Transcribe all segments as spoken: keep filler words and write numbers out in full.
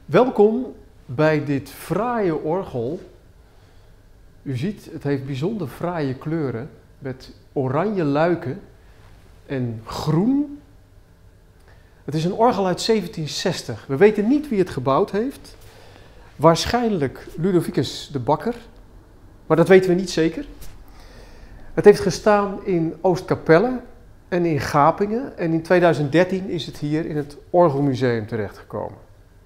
Welkom bij dit fraaie orgel. U ziet, het heeft bijzonder fraaie kleuren met oranje luiken en groen. Het is een orgel uit zeventien zestig. We weten niet wie het gebouwd heeft. Waarschijnlijk Ludovicus de Bakker, maar dat weten we niet zeker. Het heeft gestaan in Oostkapelle en in Gapingen en in tweeduizend dertien is het hier in het Orgelmuseum terechtgekomen.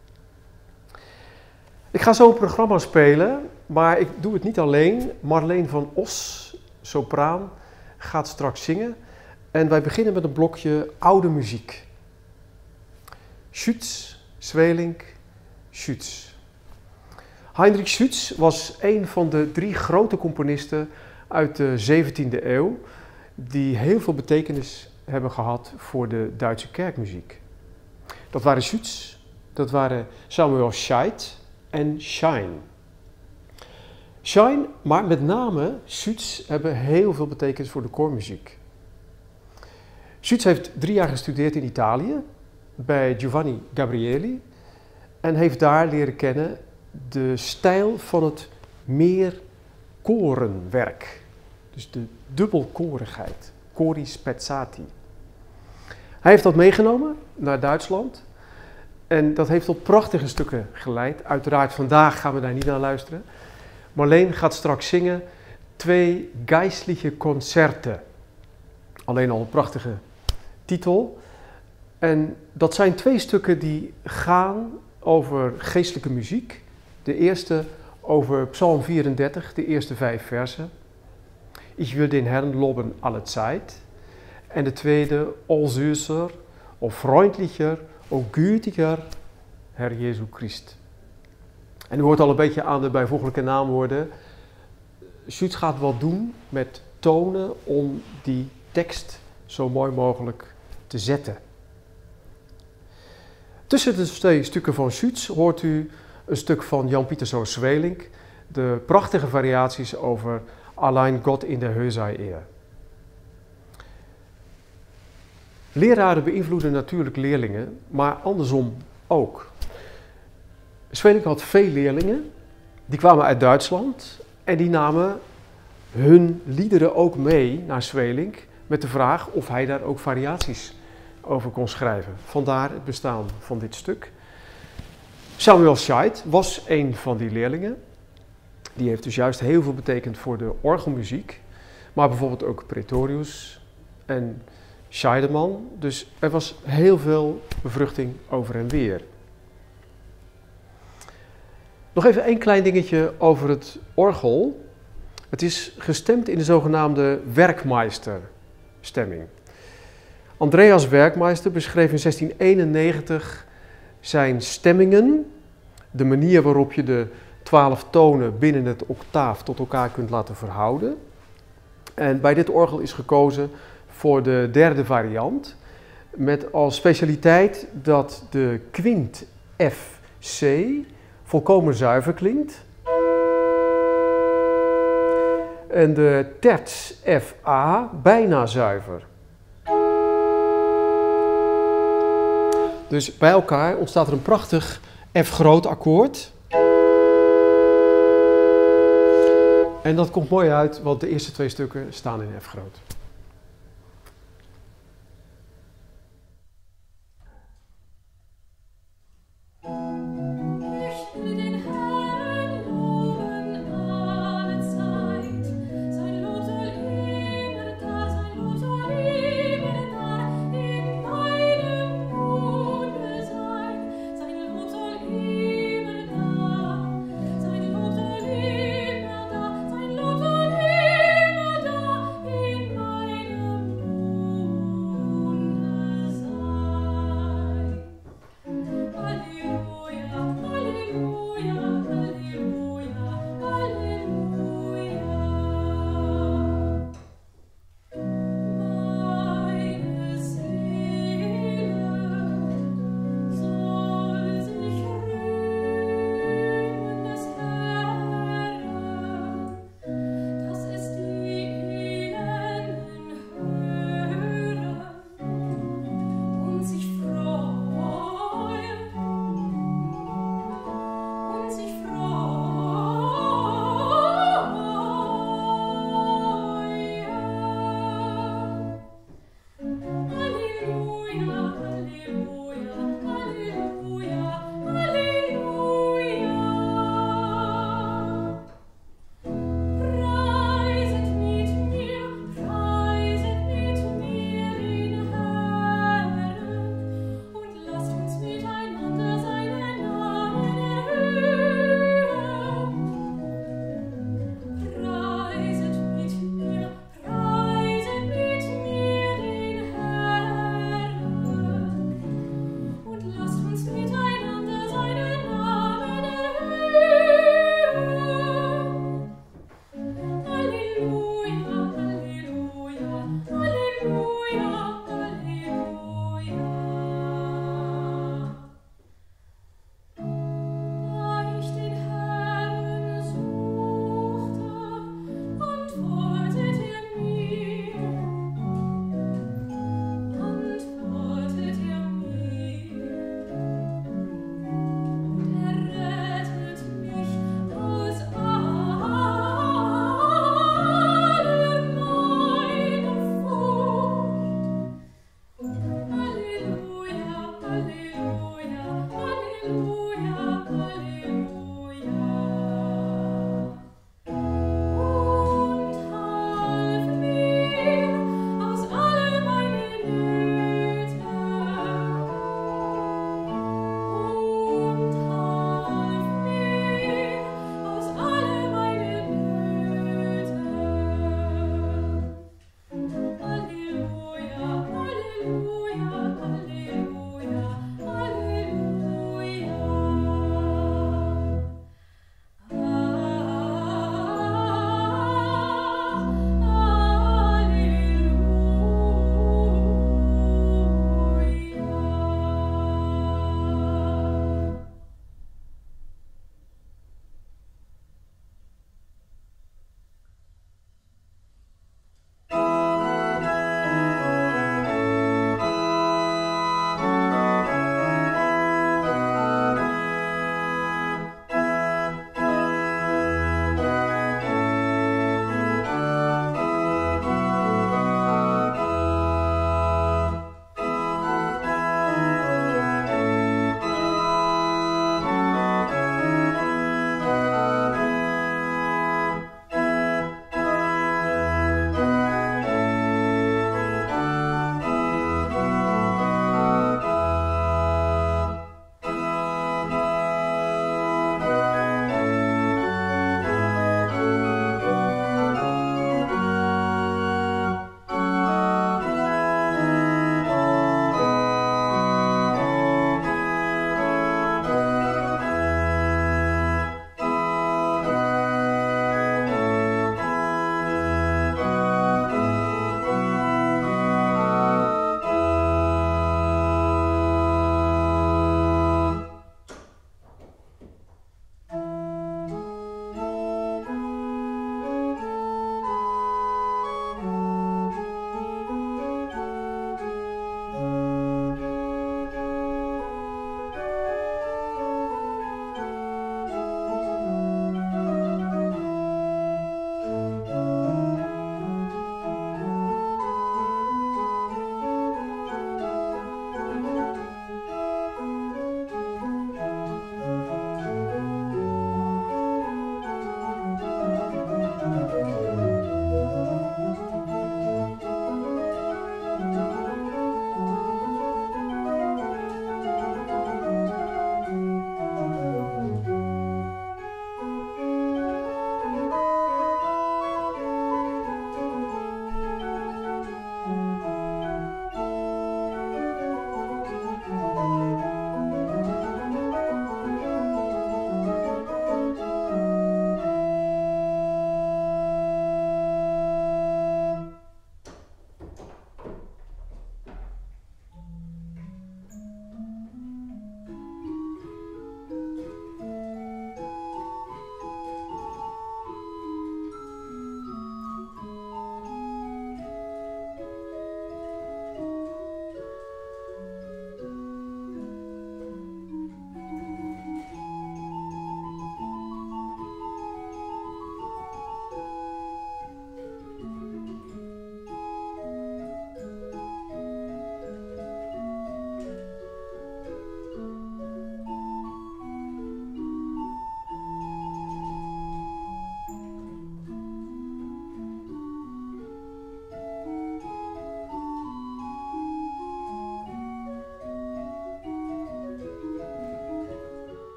Ik ga zo een programma spelen, maar ik doe het niet alleen. Marleen van Os, sopraan, gaat straks zingen. En wij beginnen met een blokje oude muziek. Schütz, Sweelinck, Schütz. Heinrich Schütz was een van de drie grote componisten uit de zeventiende eeuw die heel veel betekenis hebben gehad voor de Duitse kerkmuziek. Dat waren Schütz, dat waren Samuel Scheidt en Schein. Schein, maar met name Schütz, hebben heel veel betekenis voor de koormuziek. Schütz heeft drie jaar gestudeerd in Italië bij Giovanni Gabrieli en heeft daar leren kennen de stijl van het meerkorenwerk. Dus de dubbelkorigheid, cori spezzati. Hij heeft dat meegenomen naar Duitsland en dat heeft tot prachtige stukken geleid. Uiteraard vandaag gaan we daar niet naar luisteren. Marleen gaat straks zingen twee geistliche Conzerte. Alleen al een prachtige titel. En dat zijn twee stukken die gaan over geestelijke muziek. De eerste over Psalm vierendertig, de eerste vijf versen. Ich will den Herrn loben alle Zeit. En de tweede, O süßer, o freundlicher, o gütiger, Herr Jesu Christ. En u hoort al een beetje aan de bijvoeglijke naamwoorden. Schütz gaat wat doen met tonen om die tekst zo mooi mogelijk te zetten. Tussen de twee stukken van Schütz hoort u een stuk van Jan Pieter Sweelinck, de prachtige variaties over Allein Gott in der Höhe sei er. Leraren beïnvloeden natuurlijk leerlingen, maar andersom ook. Sweelinck had veel leerlingen, die kwamen uit Duitsland en die namen hun liederen ook mee naar Sweelinck met de vraag of hij daar ook variaties over kon schrijven. Vandaar het bestaan van dit stuk. Samuel Scheidt was een van die leerlingen. Die heeft dus juist heel veel betekend voor de orgelmuziek, maar bijvoorbeeld ook Praetorius en Scheidemann. Dus er was heel veel bevruchting over en weer. Nog even één klein dingetje over het orgel. Het is gestemd in de zogenaamde Werkmeister-stemming. Andreas Werkmeister beschreef in zestien eenennegentig zijn stemmingen, de manier waarop je de twaalf tonen binnen het octaaf tot elkaar kunt laten verhouden. En bij dit orgel is gekozen voor de derde variant, met als specialiteit dat de kwint F C volkomen zuiver klinkt en de terts F A bijna zuiver. Dus bij elkaar ontstaat er een prachtig F groot akkoord. En dat komt mooi uit, want de eerste twee stukken staan in F groot. Immer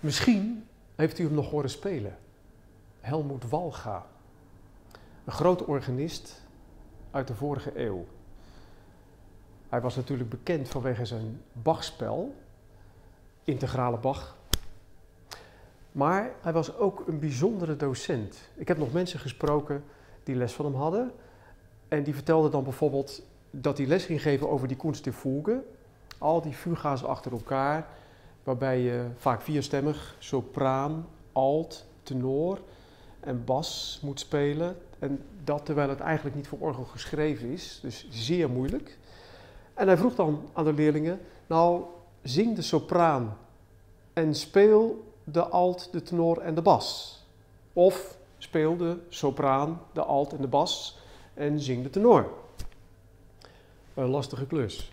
Misschien heeft u hem nog horen spelen. Helmut Walga. Een grote organist uit de vorige eeuw. Hij was natuurlijk bekend vanwege zijn Bachspel, integrale Bach. Maar hij was ook een bijzondere docent. Ik heb nog mensen gesproken die les van hem hadden. En die vertelden dan bijvoorbeeld dat hij les ging geven over die Kunst der Fuge. Al die fuga's achter elkaar, waarbij je vaak vierstemmig, sopraan, alt, tenor en bas moet spelen. En dat terwijl het eigenlijk niet voor orgel geschreven is, dus zeer moeilijk. En hij vroeg dan aan de leerlingen, nou zing de sopraan en speel de alt, de tenor en de bas. Of speel de sopraan, de alt en de bas en zing de tenor. Een lastige klus.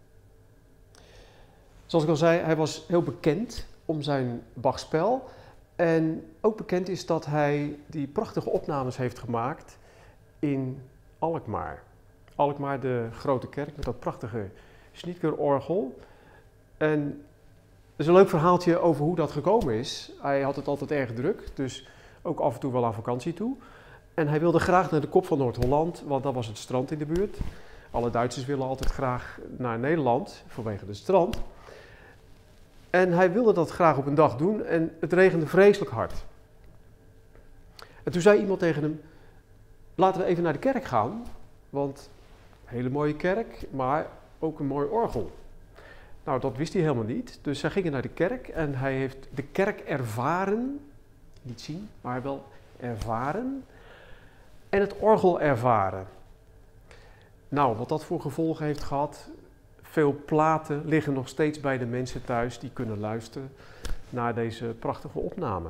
Zoals ik al zei, hij was heel bekend om zijn Bachspel. En ook bekend is dat hij die prachtige opnames heeft gemaakt in Alkmaar. Alkmaar, de grote kerk met dat prachtige Schnitger-orgel. En er is een leuk verhaaltje over hoe dat gekomen is. Hij had het altijd erg druk, dus ook af en toe wel aan vakantie toe. En hij wilde graag naar de kop van Noord-Holland, want dat was het strand in de buurt. Alle Duitsers willen altijd graag naar Nederland, vanwege het strand. En hij wilde dat graag op een dag doen en het regende vreselijk hard. En toen zei iemand tegen hem, laten we even naar de kerk gaan, want een hele mooie kerk, maar ook een mooi orgel. Nou, dat wist hij helemaal niet, dus zij gingen naar de kerk en hij heeft de kerk ervaren, niet zien, maar wel ervaren, en het orgel ervaren. Nou, wat dat voor gevolgen heeft gehad, veel platen liggen nog steeds bij de mensen thuis die kunnen luisteren naar deze prachtige opname.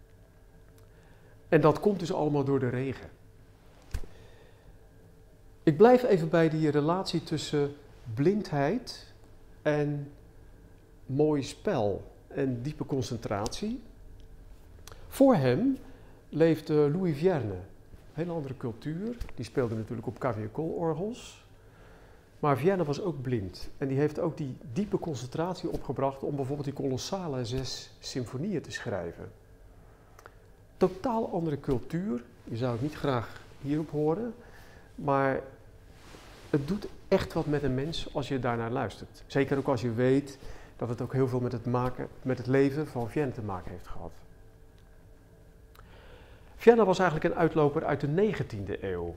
En dat komt dus allemaal door de regen. Ik blijf even bij die relatie tussen blindheid en mooi spel en diepe concentratie. Voor hem leefde Louis Vierne, een hele andere cultuur. Die speelde natuurlijk op Cavaillé-Coll-orgels. Maar Vierne was ook blind en die heeft ook die diepe concentratie opgebracht om bijvoorbeeld die kolossale zes symfonieën te schrijven. Totaal andere cultuur, je zou het niet graag hierop horen, maar het doet echt wat met een mens als je daarnaar luistert. Zeker ook als je weet dat het ook heel veel met het, maken, met het leven van Vierne te maken heeft gehad. Vierne was eigenlijk een uitloper uit de negentiende eeuw.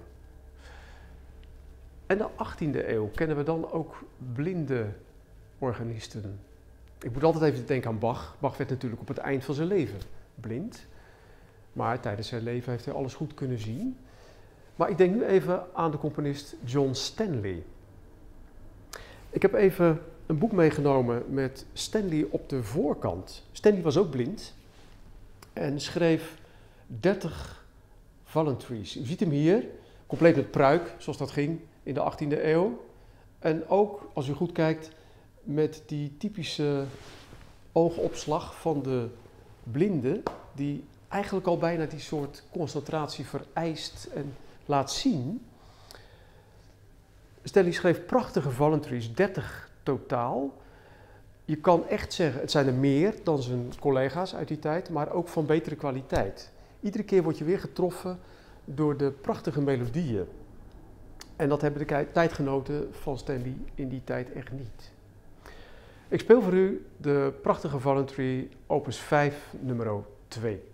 En de achttiende eeuw kennen we dan ook blinde organisten. Ik moet altijd even denken aan Bach. Bach werd natuurlijk op het eind van zijn leven blind. Maar tijdens zijn leven heeft hij alles goed kunnen zien. Maar ik denk nu even aan de componist John Stanley. Ik heb even een boek meegenomen met Stanley op de voorkant. Stanley was ook blind en schreef dertig voluntaries. U ziet hem hier, compleet met pruik, zoals dat ging in de achttiende eeuw. En ook, als u goed kijkt, met die typische oogopslag van de blinde, die eigenlijk al bijna die soort concentratie vereist en laat zien. Stanley schreef prachtige voluntaries, dertig totaal. Je kan echt zeggen, het zijn er meer dan zijn collega's uit die tijd, maar ook van betere kwaliteit. Iedere keer word je weer getroffen door de prachtige melodieën. En dat hebben de tijdgenoten van Stanley in die tijd echt niet. Ik speel voor u de prachtige voluntary opus vijf, nummer twee.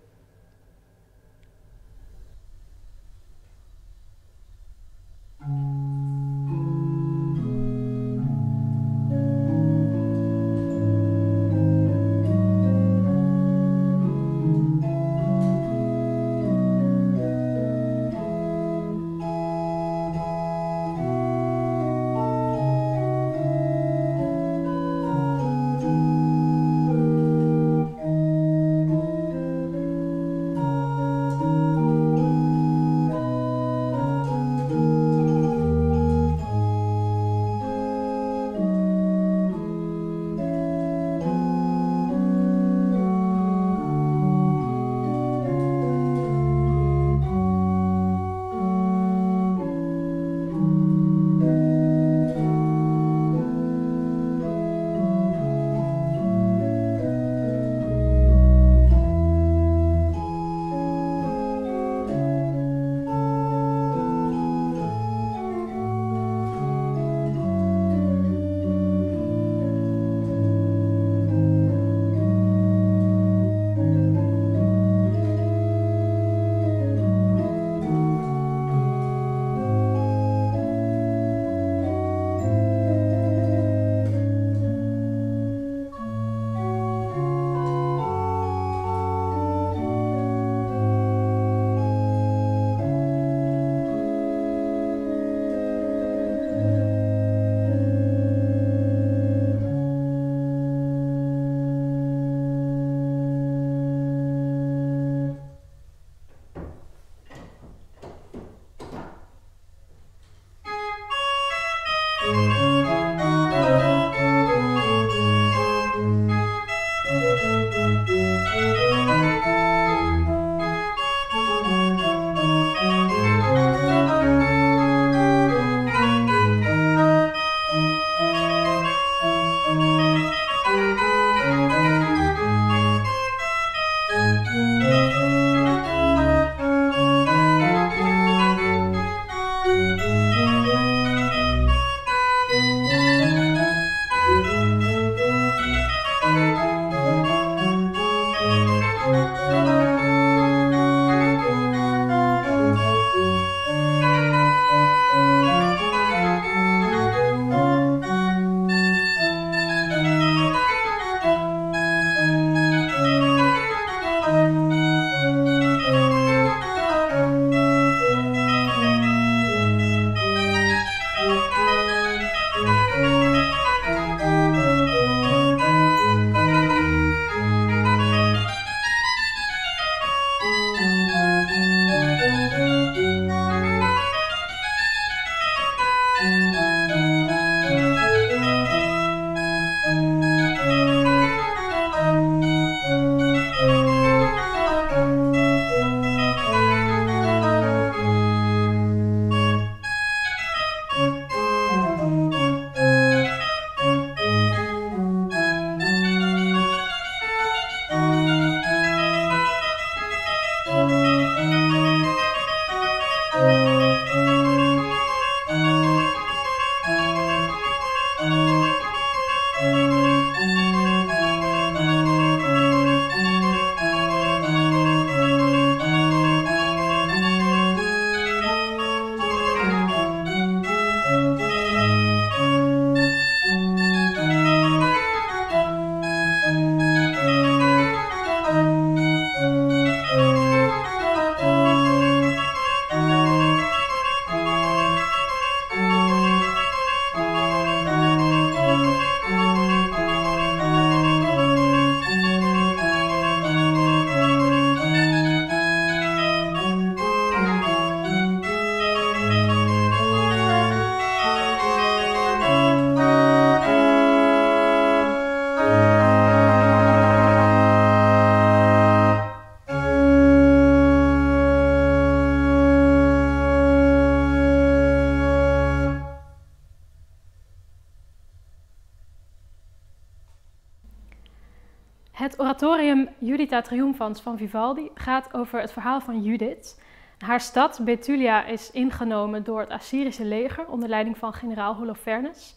Het oratorium Juditha Triumphans van Vivaldi gaat over het verhaal van Judith. Haar stad Betulia is ingenomen door het Assyrische leger onder leiding van generaal Holofernes.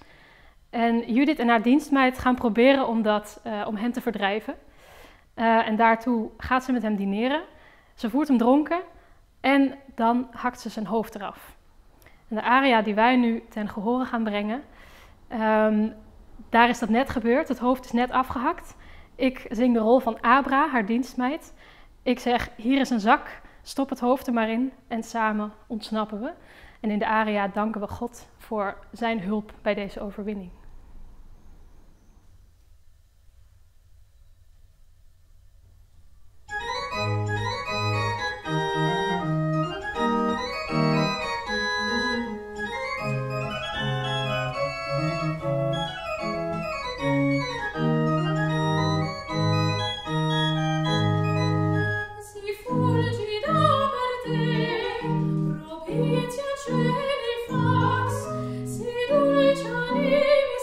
En Judith en haar dienstmeid gaan proberen om, dat, uh, om hen te verdrijven. Uh, en daartoe gaat ze met hem dineren. Ze voert hem dronken en dan hakt ze zijn hoofd eraf. En de aria die wij nu ten gehore gaan brengen, um, daar is dat net gebeurd. Het hoofd is net afgehakt. Ik zing de rol van Abra, haar dienstmeid. Ik zeg, hier is een zak, stop het hoofd er maar in en samen ontsnappen we. En in de aria danken we God voor zijn hulp bij deze overwinning. Cieli fax, si dulce animis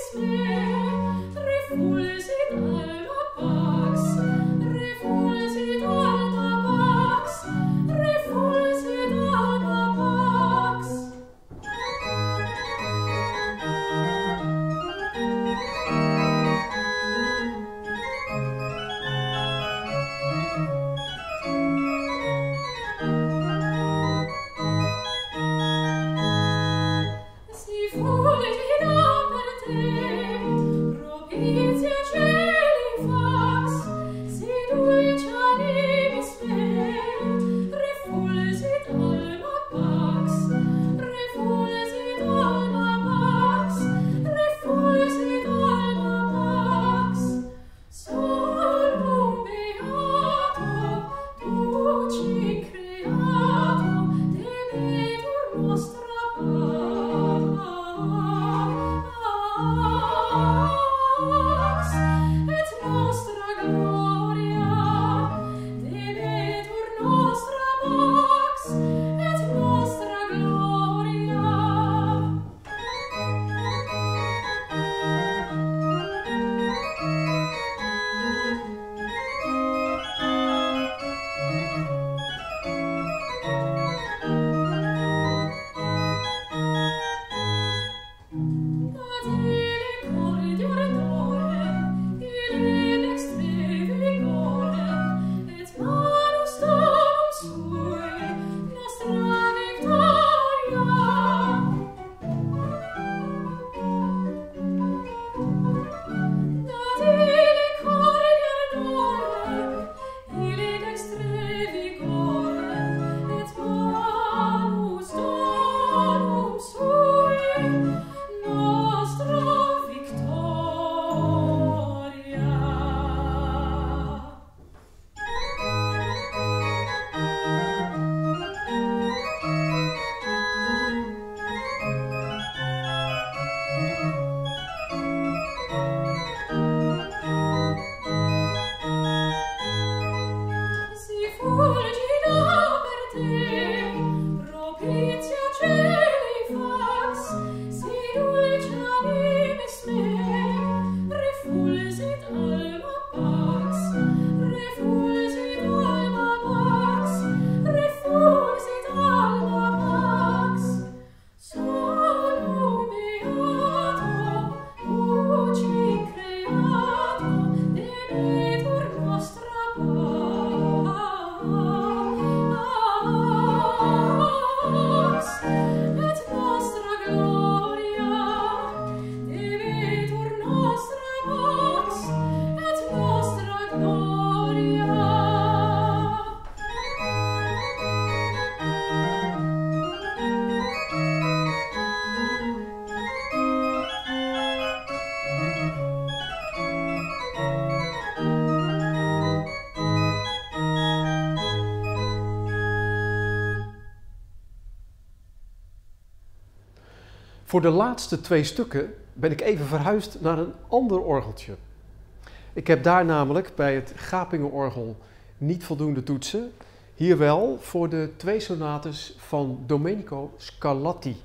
Voor de laatste twee stukken ben ik even verhuisd naar een ander orgeltje. Ik heb daar namelijk bij het Gapingenorgel niet voldoende toetsen. Hier wel voor de twee sonates van Domenico Scarlatti.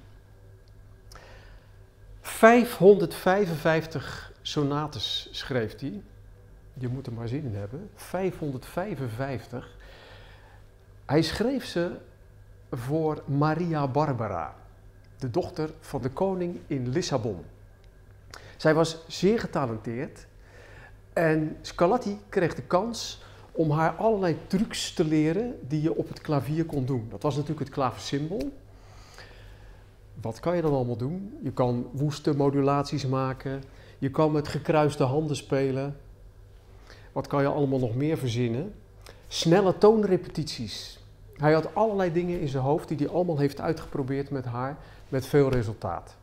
vijfhonderdvijfenvijftig sonates schreef hij. Je moet er maar zin in hebben. vijfhonderdvijfenvijftig. Hij schreef ze voor Maria Barbara, de dochter van de koning in Lissabon. Zij was zeer getalenteerd en Scarlatti kreeg de kans om haar allerlei trucs te leren die je op het klavier kon doen. Dat was natuurlijk het klaversymbol. Wat kan je dan allemaal doen? Je kan woeste modulaties maken, je kan met gekruiste handen spelen. Wat kan je allemaal nog meer verzinnen? Snelle toonrepetities. Hij had allerlei dingen in zijn hoofd die hij allemaal heeft uitgeprobeerd met haar, met veel resultaat.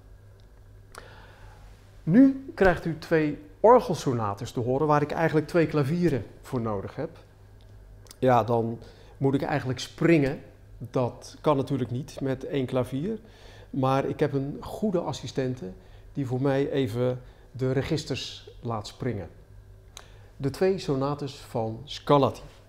Nu krijgt u twee orgelsonates te horen waar ik eigenlijk twee klavieren voor nodig heb. Ja, dan moet ik eigenlijk springen. Dat kan natuurlijk niet met één klavier. Maar ik heb een goede assistente die voor mij even de registers laat springen. De twee sonates van Scarlatti.